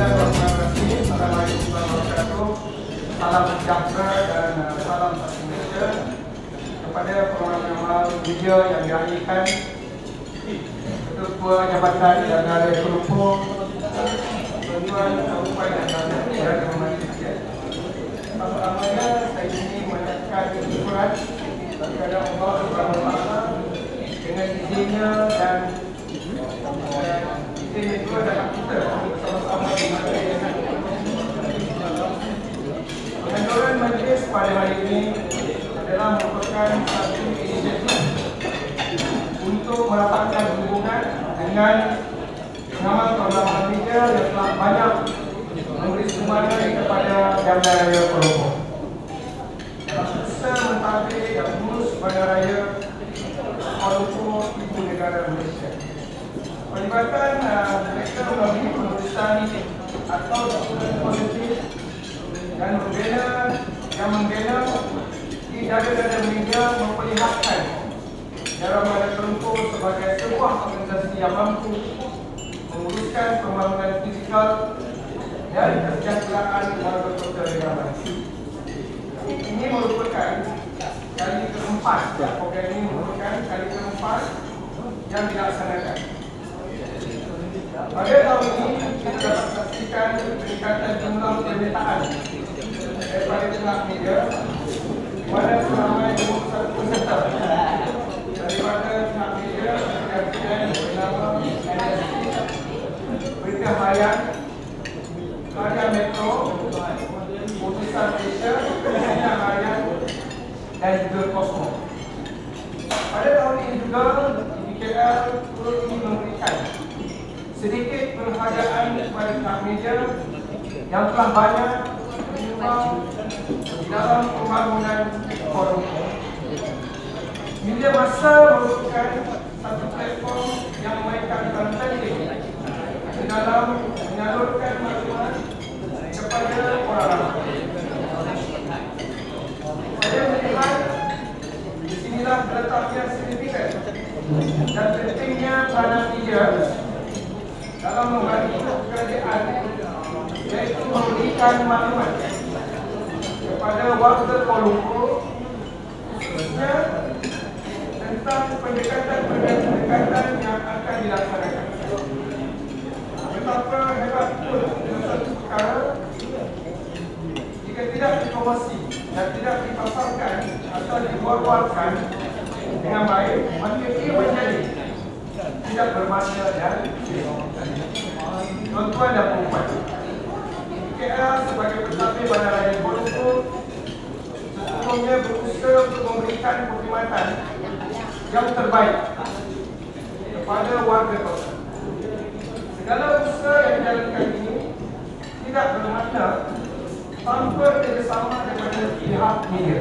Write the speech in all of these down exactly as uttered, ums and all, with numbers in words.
Bismillahirrahmanirrahim. Assalamualaikum warahmatullahi wabarakatuh. Salam sejahtera dan uh, salam satu Malaysia kepada pengamal media yang dirahsiakan, Ketua Jabatan dan Raya Kuala Lumpur, Tuan Kabupaten dan Jabatan yang dihormati sekalian. Pertama-tamanya saya ingin mengucapkan syukuran kepada Allah Subhanahu Wa Taala dengan izinnya dan izinnya juga dalam kita bersama-sama di majlis. Penganjuran majlis pada hari ini adalah merupakan satu inisiatif untuk merapatkan hubungan dengan pengamal pengamal media yang telah banyak memberi sumbangan kepada Jabatan Raya Kuala Lumpur. Dalam usaha mentadbir dan mengurus Bandaraya Kuala Lumpur, ibu negara Malaysia. Pelibatan uh, mereka melalui penulisan atau dokumen positif dan membina yang membina di dada-dada media memperlihatkan Jabatan Raya Kuala Lumpur sebagai sebuah organisasi yang mampu menguruskan pembangunan fizikal dan kesejahteraan warga kota negara. Ini merupakan kali keempat, program ini merupakan kali keempat yang dilaksanakan. Pada tahun ini kita dapat saksikan peningkatan jumlah permintaan daripada pihak media, di mana seramai dua puluh satu peserta daripada pihak media yang bernama N S P, Berita Harian, Harian Metro, Putusan Malaysia, Sinar Harian dan juga Kosmo. Pada tahun ini juga D K L turut ingin memberikan sedikit penghargaan kepada pihak media yang telah banyak menyumbang di dalam pembangunan Kuala Lumpur. Media masa merupakan satu platform yang memainkan peran penting di dalam menyalurkan maklumat kepada orang ramai. Saya melihat di sinilah letak yang signifikan dan pentingnya peranan media dalam membantu kerajaan, iaitu memberikan maklumat kepada warga Kuala Lumpur, khususnya tentang pendekatan-pendekatan yang akan dilaksanakan. Betapa hebat pun satu perkara jika tidak dipromasi dan tidak dipasarkan atau dibuat-buatkan dengan baik, maka ia menjadi tidak bermakna dan tuan-tuan dan puan-puan. D K L sebagai pentadbir Bandaraya Kuala Lumpur sesungguhnya berusaha untuk memberikan perkhidmatan yang terbaik kepada warga kota. Segala usaha yang dijalankan ini tidak bermakna tanpa kerjasama daripada pihak media.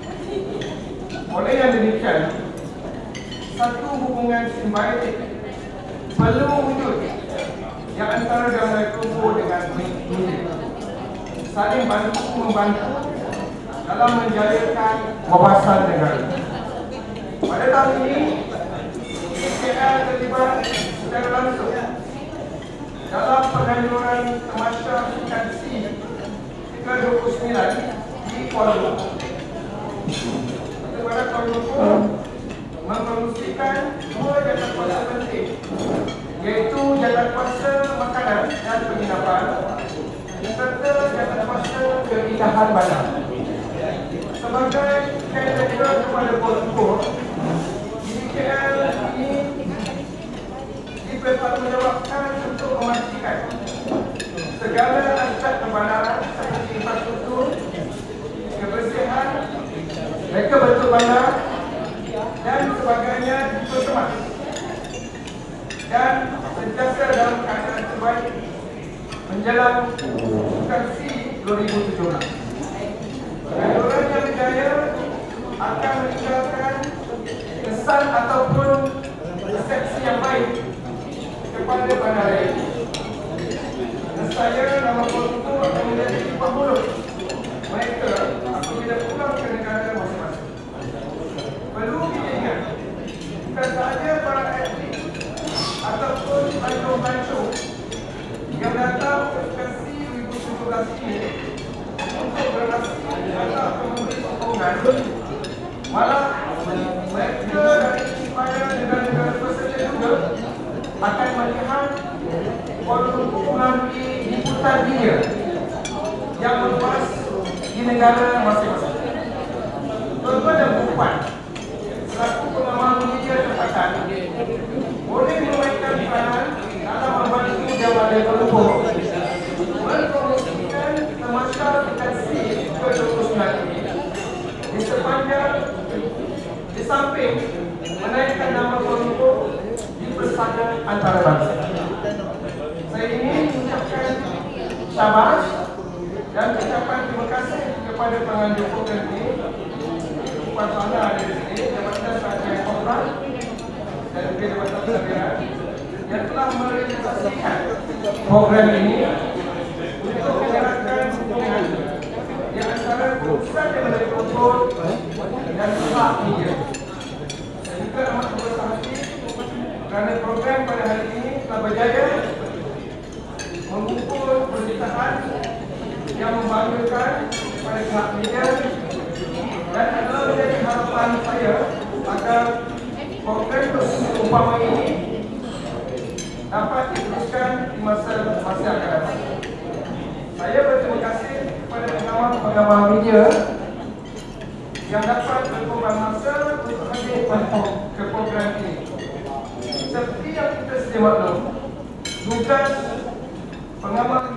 Oleh yang demikian, satu hubungan simbiotik perlu wujud yang antara Jabatan Raya Kuala Lumpur dengan media, saling bantu membantu dalam menjayakan wawasan negara. Pada tahun ini, D K L terlibat secara langsung dalam penganjuran Tamasya Sukan C ke dua puluh sembilan di Kuala Lumpur. Kepada Kuala Lumpur mempromosikan dua jabatan kuasa penting, iaitu jabatan kuasa makanan dan penginapan serta jabatan kuasa keindahan bandar. Sebagai kaedah kepada Kuala Lumpur, D K L ini dipertanggungjawabkan untuk memastikan segala aspek pembandaran seperti infrastruktur, kebersihan, reka bentuk bandar dan sebagainya dikemas dan sentiasa dalam keadaan terbaik menjelang Sukan C dua ribu tujuh belas. Penganjuran yang berjaya akan meninggalkan kesan ataupun persepsi yang baik kepada bandaraya ini. Saya nama Kuala Lumpur akan menjadi limpah mulut mereka apabila pulang ke negara masing-masing. Perlu diingat, bukan sahaja para atlet ataupun pelancong-pelancong yang datang ke organisasi ini untuk berhasil atau memberi sokongan, malah mereka dari supaya negara-negara peserta juga akan melihat walaupun melalui liputan dia yang meluas di negara masing-masing. Tuan-tuan dan puan, selaku pengamal media tempatan, boleh memainkan peranan dalam membantu jawatan berhubung mempromosikan semasa aplikasi ke dua puluh sembilan ini di sepanjang di samping menaikkan nama berhubung di persada antarabangsa. Saya ingin mengucapkan syabas dan ucapan terima kasih kepada penganjur program ini, Puan Fahla ada di sini, Jabatan Satgas Korban dan juga Jabatan Sabiran yang telah merealisasikan program ini untuk menggerakkan hubungan di antara pusat yang menjadi kontrol dan pihak media. Saya juga amat berbesar hati kerana program pada hari ini telah berjaya mengumpul penciptaan yang membanggakan pada pihak media dan adalah menjadi harapan saya agar program umpama ini dapat diteruskan di masa-masa akan datang. Saya berterima kasih kepada pengamal-pengamal media yang dapat berkorban masa untuk hadir ke program ini. Seperti yang kita sedia maklum, tugas pengamal